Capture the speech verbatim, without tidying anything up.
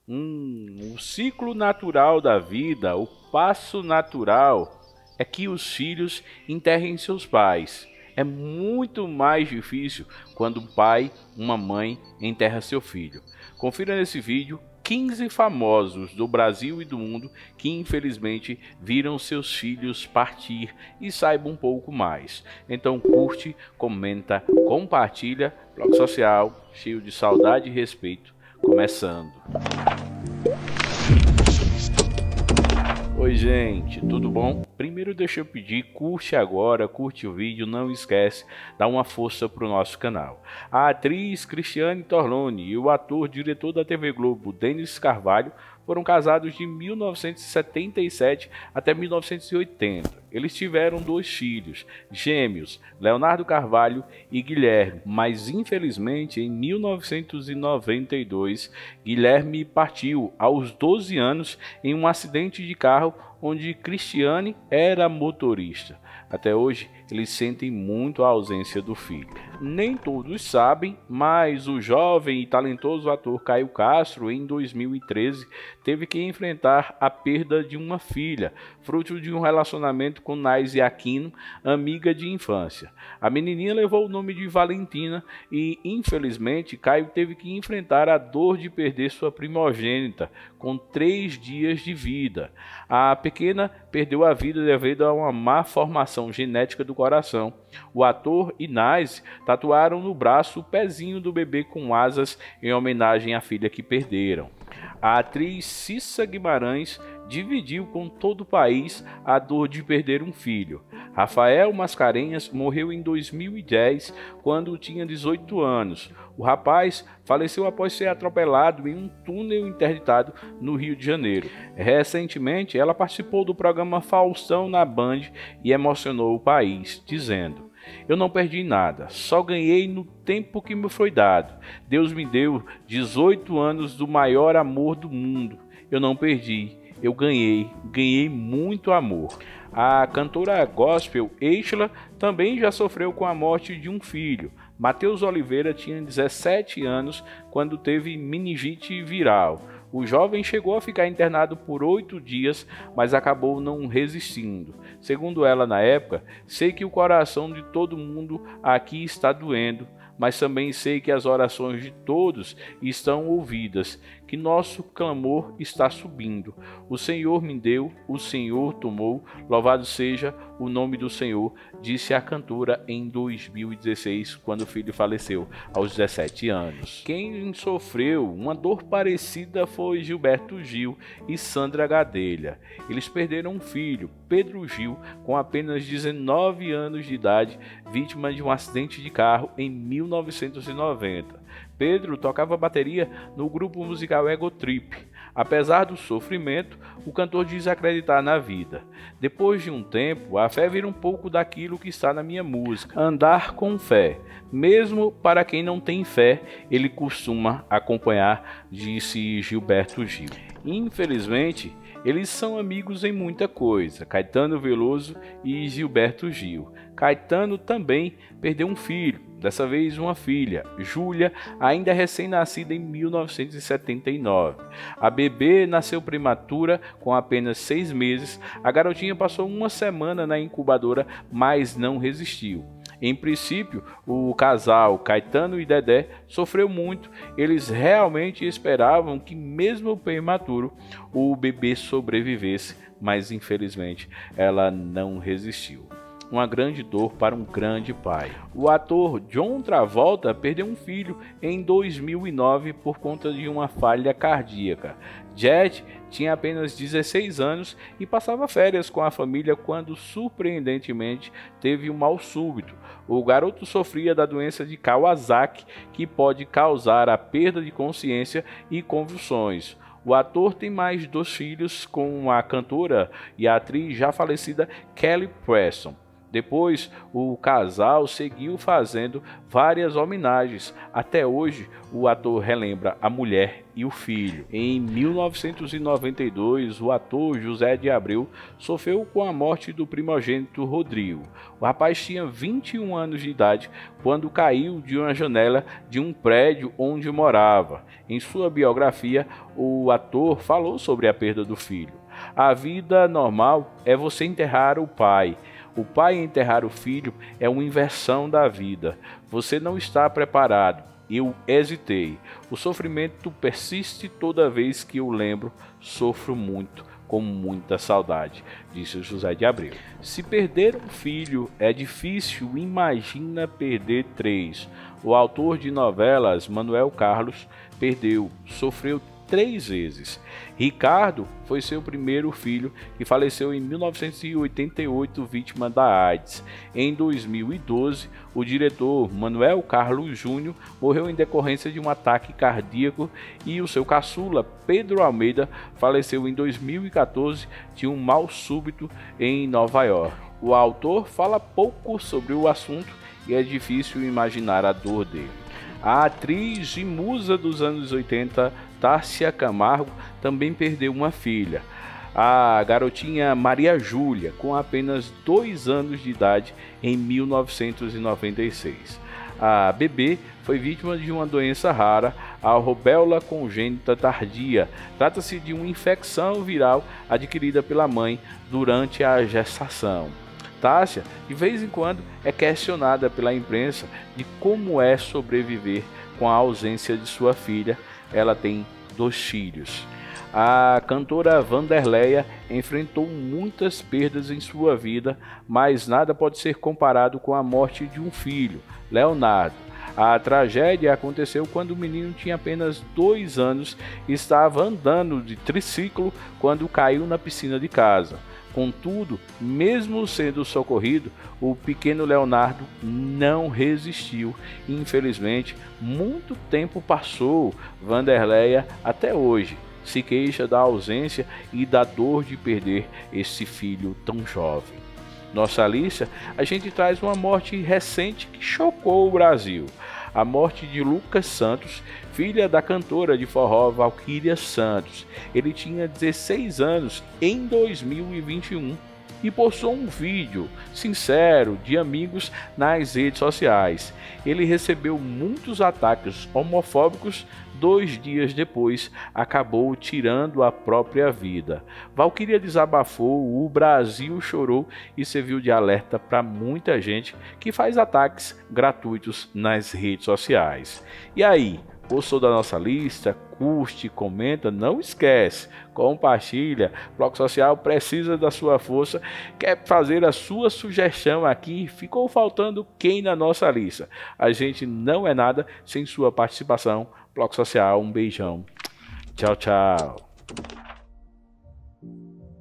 Hum, o ciclo natural da vida, o passo natural, é que os filhos enterrem seus pais. É muito mais difícil quando um pai, uma mãe, enterra seu filho. Confira nesse vídeo quinze famosos do Brasil e do mundo que infelizmente viram seus filhos partir e saiba um pouco mais. Então curte, comenta, compartilha, blog social cheio de saudade e respeito, começando. Oi gente, tudo bom? Primeiro deixa eu pedir, curte agora, curte o vídeo, não esquece, dá uma força pro nosso canal. A atriz Cristiane Torlone e o ator, diretor da T V Globo, Denis Carvalho, foram casados de mil novecentos e setenta e sete até mil novecentos e oitenta. Eles tiveram dois filhos, gêmeos, Leonardo Carvalho e Guilherme, mas infelizmente em mil novecentos e noventa e dois, Guilherme partiu aos doze anos em um acidente de carro onde Cristiane era motorista. Até hoje, eles sentem muito a ausência do filho. Nem todos sabem, mas o jovem e talentoso ator Caio Castro, em dois mil e treze, teve que enfrentar a perda de uma filha, fruto de um relacionamento com Naise Aquino, amiga de infância. A menininha levou o nome de Valentina e, infelizmente, Caio teve que enfrentar a dor de perder sua primogênita, com três dias de vida. A pequena perdeu a vida devido a uma má formação genética do coração. O ator e Naise tatuaram no braço o pezinho do bebê com asas em homenagem à filha que perderam. A atriz Cissa Guimarães dividiu com todo o país a dor de perder um filho. Rafael Mascarenhas morreu em dois mil e dez, quando tinha dezoito anos. O rapaz faleceu após ser atropelado em um túnel interditado no Rio de Janeiro. Recentemente, ela participou do programa Faustão na Band e emocionou o país, dizendo: "Eu não perdi nada, só ganhei no tempo que me foi dado. Deus me deu dezoito anos do maior amor do mundo. Eu não perdi, eu ganhei, ganhei muito amor." A cantora gospel Eixla também já sofreu com a morte de um filho. Matheus Oliveira tinha dezessete anos quando teve meningite viral. O jovem chegou a ficar internado por oito dias, mas acabou não resistindo. Segundo ela na época, sei que o coração de todo mundo aqui está doendo, mas também sei que as orações de todos estão ouvidas, que nosso clamor está subindo. O Senhor me deu, o Senhor tomou, louvado seja o nome do Senhor, disse a cantora em dois mil e dezesseis, quando o filho faleceu aos dezessete anos. Quem sofreu uma dor parecida foi Gilberto Gil e Sandra Gadelha. Eles perderam um filho, Pedro Gil, com apenas dezenove anos de idade, vítima de um acidente de carro em mil novecentos e noventa. Pedro tocava bateria no grupo musical Ego Trip. Apesar do sofrimento, o cantor diz acreditar na vida. Depois de um tempo, a fé vira um pouco daquilo que está na minha música. Andar com fé. Mesmo para quem não tem fé, ele costuma acompanhar, disse Gilberto Gil. Infelizmente, eles são amigos em muita coisa, Caetano Veloso e Gilberto Gil. Caetano também perdeu um filho, dessa vez uma filha, Júlia, ainda recém-nascida em mil novecentos e setenta e nove. A bebê nasceu prematura com apenas seis meses. A garotinha passou uma semana na incubadora, mas não resistiu. Em princípio, o casal Caetano e Dedé sofreu muito. Eles realmente esperavam que, mesmo prematuro, o bebê sobrevivesse, mas infelizmente ela não resistiu. Uma grande dor para um grande pai. O ator John Travolta perdeu um filho em dois mil e nove por conta de uma falha cardíaca. Jet tinha apenas dezesseis anos e passava férias com a família quando, surpreendentemente, teve um mal súbito. O garoto sofria da doença de Kawasaki, que pode causar a perda de consciência e convulsões. O ator tem mais dois filhos com a cantora e a atriz já falecida Kelly Preston. Depois, o casal seguiu fazendo várias homenagens. Até hoje, o ator relembra a mulher e o filho. Em mil novecentos e noventa e dois, o ator José de Abreu sofreu com a morte do primogênito Rodrigo. O rapaz tinha vinte e um anos de idade quando caiu de uma janela de um prédio onde morava. Em sua biografia, o ator falou sobre a perda do filho. A vida normal é você enterrar o pai. O pai enterrar o filho é uma inversão da vida. Você não está preparado. Eu hesitei. O sofrimento persiste toda vez que eu lembro. Sofro muito, com muita saudade, disse José de Abreu. Se perder um filho é difícil, imagina perder três. O autor de novelas, Manuel Carlos, perdeu, sofreu três vezes. Ricardo foi seu primeiro filho, que faleceu em mil novecentos e oitenta e oito, vítima da AIDS. Em dois mil e doze, o diretor Manuel Carlos Júnior morreu em decorrência de um ataque cardíaco e o seu caçula, Pedro Almeida, faleceu em dois mil e quatorze de um mal súbito em Nova York. O autor fala pouco sobre o assunto e é difícil imaginar a dor dele. A atriz e musa dos anos oitenta, Tássia Camargo, também perdeu uma filha, a garotinha Maria Júlia, com apenas dois anos de idade, em mil novecentos e noventa e seis. A bebê foi vítima de uma doença rara, a rubéola congênita tardia. Trata-se de uma infecção viral adquirida pela mãe durante a gestação. Tássia, de vez em quando, é questionada pela imprensa de como é sobreviver com a ausência de sua filha. Ela tem dois filhos. A cantora Vanderleia enfrentou muitas perdas em sua vida, mas nada pode ser comparado com a morte de um filho, Leonardo. A tragédia aconteceu quando o menino tinha apenas dois anos e estava andando de triciclo quando caiu na piscina de casa. Contudo, mesmo sendo socorrido, o pequeno Leonardo não resistiu. Infelizmente, muito tempo passou. Vanderleia, até hoje, se queixa da ausência e da dor de perder esse filho tão jovem. Nossa Alicia, a gente traz uma morte recente que chocou o Brasil. A morte de Lucas Santos, filha da cantora de forró Valquíria Santos. Ele tinha dezesseis anos em dois mil e vinte e um e postou um vídeo sincero de amigos nas redes sociais. Ele recebeu muitos ataques homofóbicos. Dois dias depois, acabou tirando a própria vida. Valquíria desabafou, o Brasil chorou e serviu de alerta para muita gente que faz ataques gratuitos nas redes sociais. E aí, gostou da nossa lista? Curte, comenta, não esquece, compartilha. Bloco Social precisa da sua força. Quer fazer a sua sugestão aqui? Ficou faltando quem na nossa lista? A gente não é nada sem sua participação. Bloco Social, um beijão. Tchau, tchau.